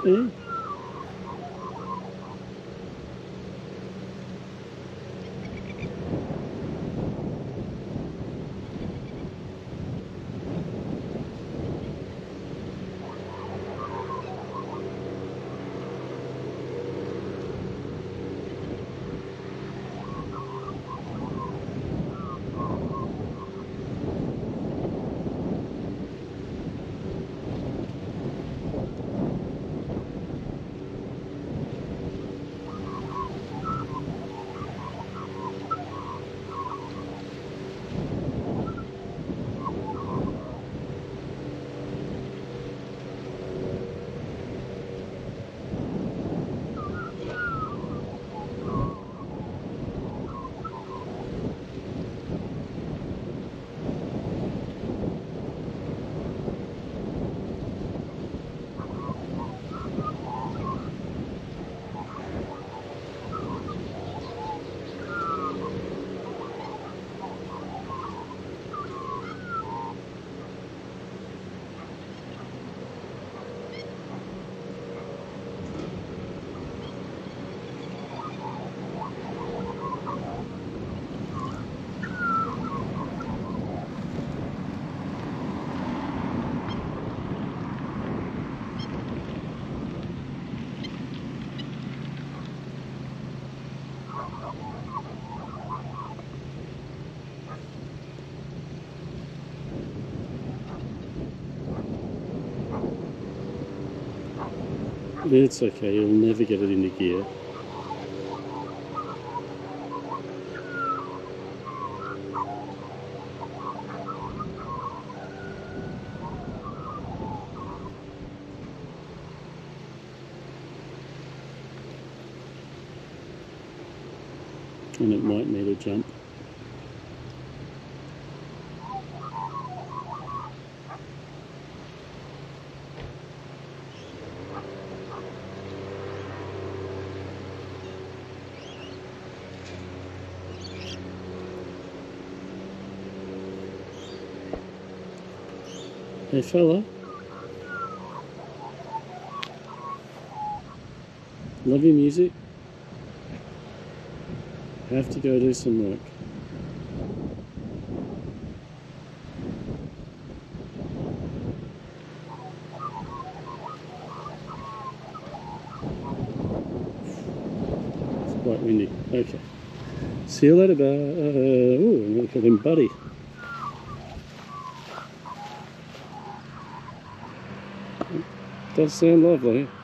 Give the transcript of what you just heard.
Yeah. It's okay, you'll never get it into gear. And it might need a jump. Hey fella, love your music? Have to go do some work. It's quite windy. Okay. See you later, ooh, I'm gonna call him Buddy. Does sound lovely.